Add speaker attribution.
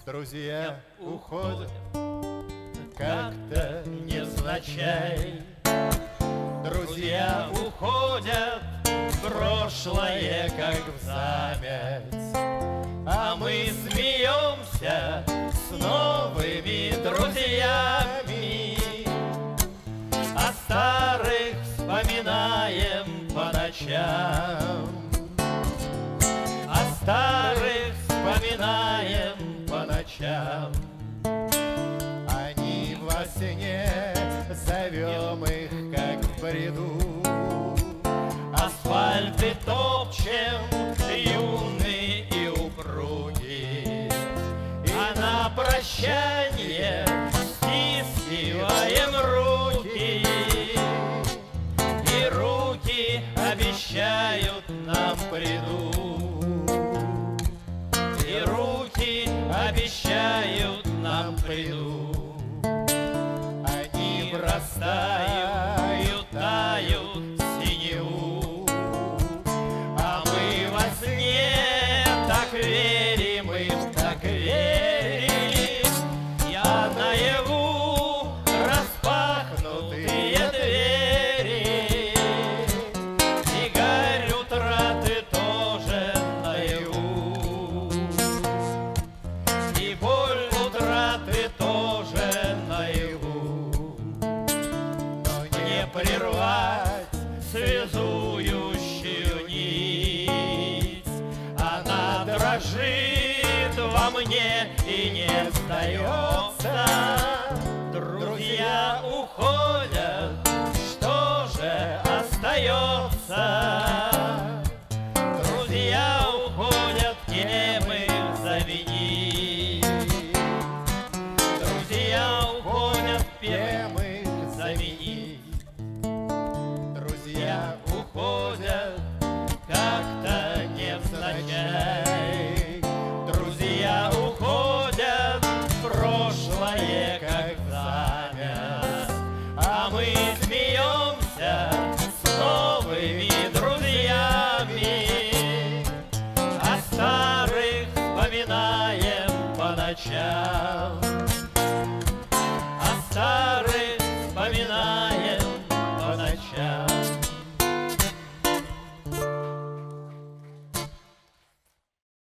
Speaker 1: Друзья уходят как-то невзначай. Друзья уходят в прошлое, как в замять. А мы смеемся с новыми друзьями. О старых вспоминаем по ночам. О старых вспоминаем по ночам. Они во сне, зовем их, как в бреду. Асфальты топчем, юные и упругие. А на прощанье стискиваем руки. И руки обещают нам приду. И руки обещают нам приду. Они врастают, тают в синеву. А мы во сне так верим, им так верим. Я наяву распахнутые двери. И горь утраты тоже наяву. И боль утраты тоже наяву. Но не прервать связующую нить. Она дрожит во мне и не сдается. Друзья уходят